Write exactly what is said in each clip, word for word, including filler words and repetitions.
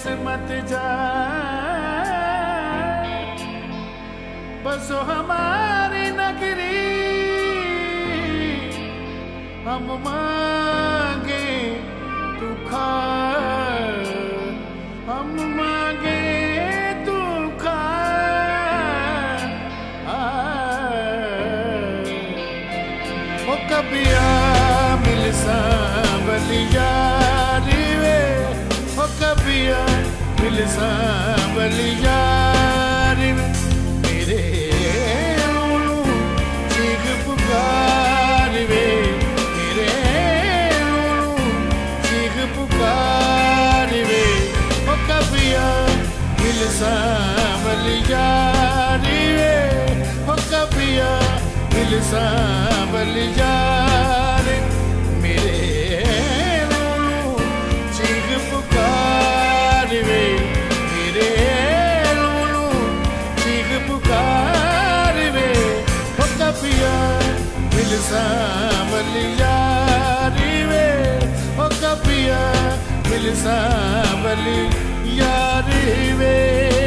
किस्मत जाए बस हमारी नगरी हम मांगे तू खा हम मांगे तू खा ओ कभी आ मिल सांवली यारी वे ओ कभी आ मिल सांवली यारी वे मेरे लूलू चीख पुकार वे मेरे लूलू चीख पुकार वे ओ कभी आ मिल सांवली यारी वे ओ कभी आ मिल सांवली यारी मेरे लूलू चीख पुकार वे मेरे लूलू चीख पुकार वे ओ कभी आ मिल सांवली यारी वे ओ कभी आ मिल सांवली यारी वे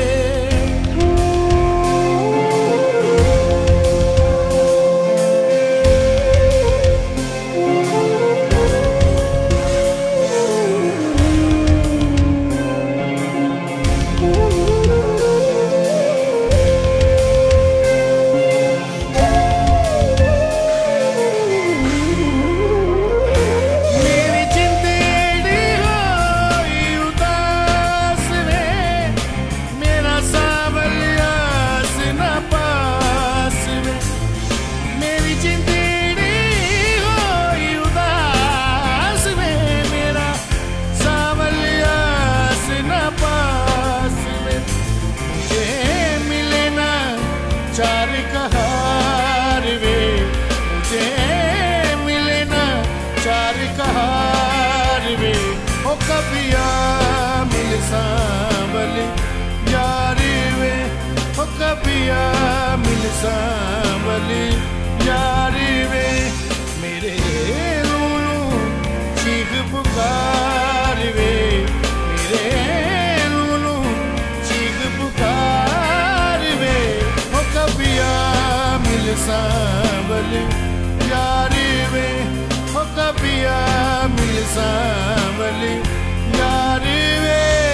चार कहार वे मुझे मिले ना चार कहार वे ओ कभी आ मिल सांवली यारी वे ओ कभी आ मिल सांवली यारी वे मेरे लूलू चीख पुकार वे मेरे लूलू चीख पुकार वे कभी आ मिल सांवली यारी वे ओ कभी आ मिल सांवली यारी वे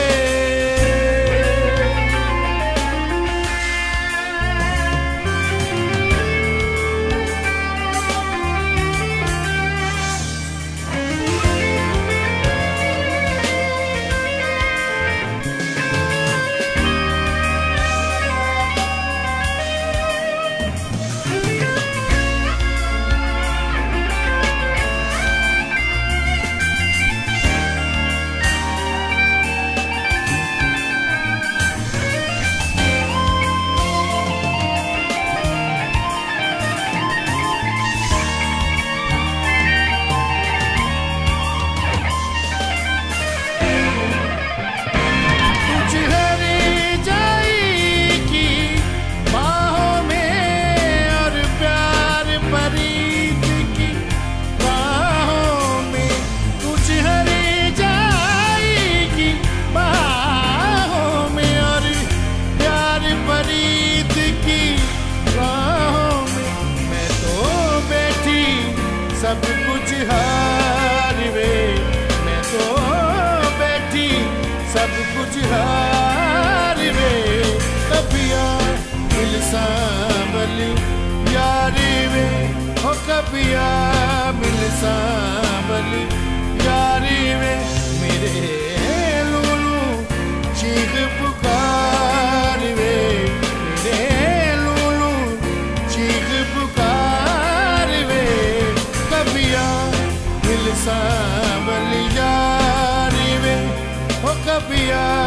सब कुछ हार वे मैं तो बैठी सब कुछ हार वे कभी आ मिल सांवली यारी वे हो कभी आ मिल सांवली यारी वे मेरे लूलू चीख पुकार वे मेरे लूलू चीख पुकार वे कभी आ मिल सांवली यारी वे ओ कभी आ